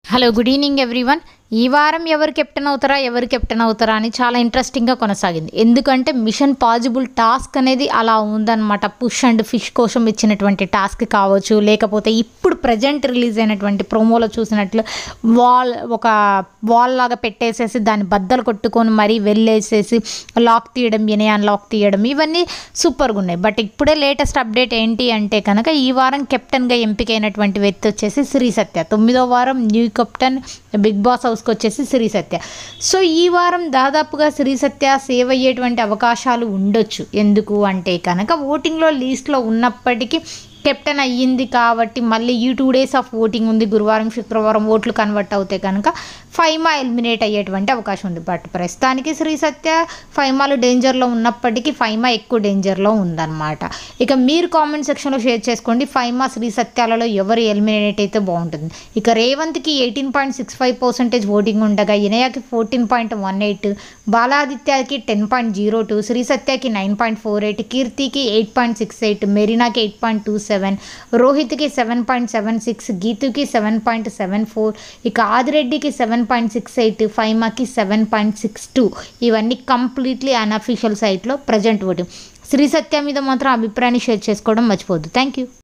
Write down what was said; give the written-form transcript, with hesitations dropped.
Hello good evening everyone. ఈ వారం ఎవరు కెప్టెన్ అవుతారా అని చాలా ఇంట్రెస్టింగ్గా కొనసాగింది. ఎందుకంటే మిషన్ పాజిబుల్ టాస్క్ అనేది అలా ఉందన్నమాట. పుష్ అండ్ ఫిష్ కోసం ఇచ్చినటువంటి టాస్క్ కావచ్చు, లేకపోతే ఇప్పుడు ప్రజెంట్ రిలీజ్ అయినటువంటి ప్రోమోలో చూసినట్లు ఒక వాల్ లాగా పెట్టేసేసి దాన్ని బద్దలు కొట్టుకొని మరీ వెళ్ళేసేసి లాక్ తీయడం, ఇనయాన్ లాక్ తీయడం, ఇవన్నీ సూపర్గా ఉన్నాయి. బట్ ఇప్పుడే లేటెస్ట్ అప్డేట్ ఏంటి అంటే కనుక ఈ వారం కెప్టెన్గా ఎంపికైనటువంటి వ్యక్తి వచ్చేసి శ్రీ సత్య. 9వ వారం న్యూ కెప్టెన్ బిగ్ బాస్ హౌస్కి వచ్చేసి శ్రీ సత్య. సో ఈ వారం దాదాపుగా శ్రీ సత్య సేవ్ అయ్యేటువంటి అవకాశాలు ఉండొచ్చు. ఎందుకు అంటే కనుక ఓటింగ్లో లీస్ట్లో ఉన్నప్పటికీ కెప్టెన్ అయ్యింది కాబట్టి మళ్ళీ ఈ 2 days ఆఫ్ ఓటింగ్ ఉంది. గురువారం శుక్రవారం ఓట్లు కన్వర్ట్ అవుతే కనుక ఫైమా ఎలిమినేట్ అయ్యేటువంటి అవకాశం ఉంది. బట్ ప్రస్తుతానికి శ్రీ సత్య ఫైమాలు డేంజర్లో ఉన్నప్పటికీ ఫైమా ఎక్కువ డేంజర్లో ఉందన్నమాట. ఇక మీరు కామెంట్ సెక్షన్లో షేర్ చేసుకోండి, ఫైమా శ్రీ సత్యాలలో ఎవరు ఎలిమినేట్ అయితే బాగుంటుంది. ఇక రేవంత్కి 18.65% ఓటింగ్ ఉండగా ఇనయాకి 14.18, బాలాదిత్యకి 10.02, శ్రీ సత్యకి 9.48, కీర్తికి 8.68, మెరీనాకి 8.27, రోహిత్కి 7.76, గీతుకి 7.74, ఇక ఆదిరెడ్డికి 7.68, ఫైమాకి 7.62. ఇవన్నీ కంప్లీట్లీ అన్అఫీషియల్ సైట్లో ప్రజెంట్ ఓటింగ్. శ్రీ సత్య మీద మాత్రం అభిప్రాయాన్ని షేర్ చేసుకోవడం మర్చిపోవద్దు. Thank you.